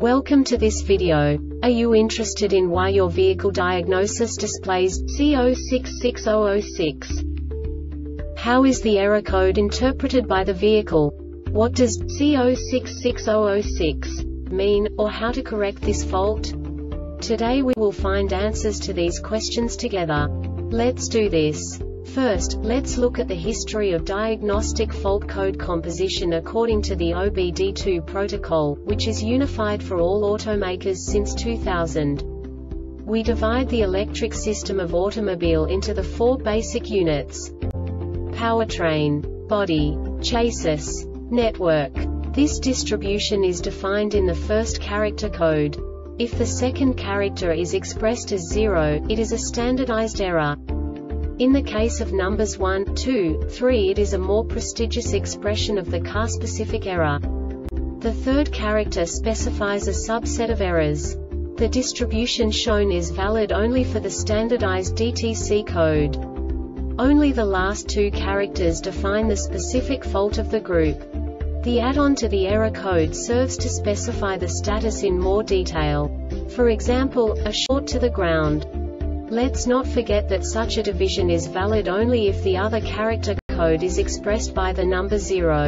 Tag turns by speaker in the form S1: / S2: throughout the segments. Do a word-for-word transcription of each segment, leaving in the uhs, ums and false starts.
S1: Welcome to this video. Are you interested in why your vehicle diagnosis displays C zero six six zero zero six? How is the error code interpreted by the vehicle? What does C zero six six zero zero six mean, or how to correct this fault? Today we will find answers to these questions together. Let's do this. First, let's look at the history of diagnostic fault code composition according to the O B D two protocol, which is unified for all automakers since two thousand. We divide the electric system of automobile into the four basic units: powertrain, body, chassis, network. This distribution is defined in the first character code. If the second character is expressed as zero, it is a standardized error. In the case of numbers one, two, three, it is a more prestigious expression of the car-specific error. The third character specifies a subset of errors. The distribution shown is valid only for the standardized D T C code. Only the last two characters define the specific fault of the group. The add-on to the error code serves to specify the status in more detail. For example, a short to the ground. Let's not forget that such a division is valid only if the other character code is expressed by the number zero.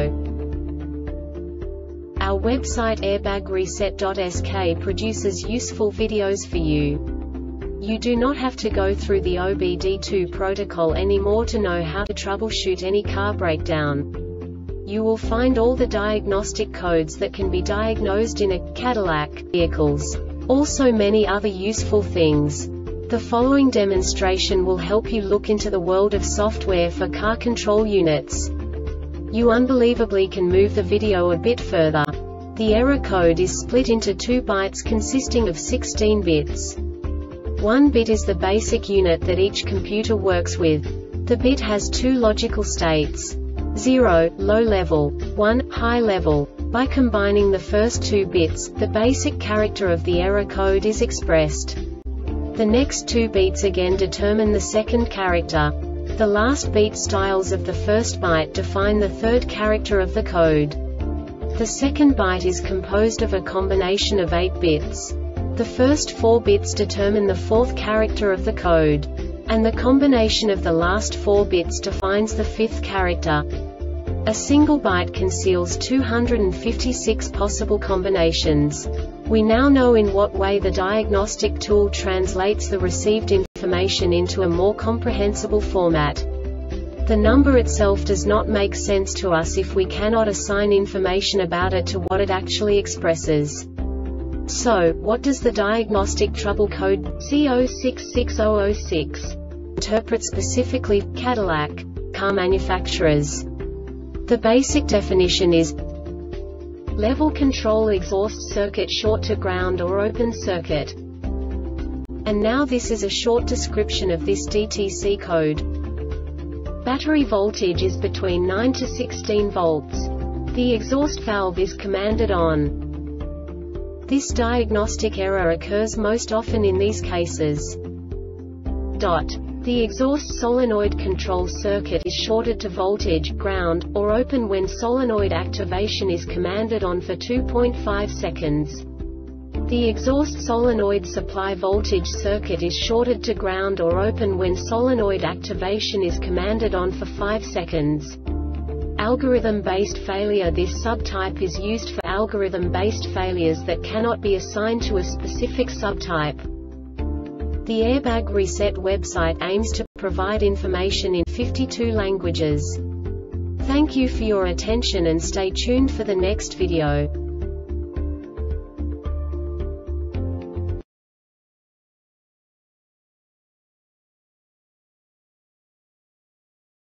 S1: Our website airbag reset dot S K produces useful videos for you. You do not have to go through the O B D two protocol anymore to know how to troubleshoot any car breakdown. You will find all the diagnostic codes that can be diagnosed in a Cadillac vehicles. Also many other useful things. The following demonstration will help you look into the world of software for car control units. You unbelievably can move the video a bit further. The error code is split into two bytes consisting of sixteen bits. One bit is the basic unit that each computer works with. The bit has two logical states: zero, low level, one, high level. By combining the first two bits, the basic character of the error code is expressed. The next two beats again determine the second character. The last beat styles of the first byte define the third character of the code. The second byte is composed of a combination of eight bits. The first four bits determine the fourth character of the code. And the combination of the last four bits defines the fifth character. A single byte conceals two hundred fifty-six possible combinations. We now know in what way the diagnostic tool translates the received information into a more comprehensible format. The number itself does not make sense to us if we cannot assign information about it to what it actually expresses. So, what does the diagnostic trouble code C zero six six zero zero six interpret specifically for Cadillac car manufacturers? The basic definition is level control exhaust circuit short to ground or open circuit. And now this is a short description of this D T C code. Battery voltage is between nine to sixteen volts. The exhaust valve is commanded on. This diagnostic error occurs most often in these cases. Dot. The exhaust solenoid control circuit is shorted to voltage, ground, or open when solenoid activation is commanded on for two point five seconds. The exhaust solenoid supply voltage circuit is shorted to ground or open when solenoid activation is commanded on for five seconds. Algorithm-based failure. This subtype is used for algorithm-based failures that cannot be assigned to a specific subtype. The Airbag Reset website aims to provide information in fifty-two languages. Thank you for your attention and stay tuned for the next video.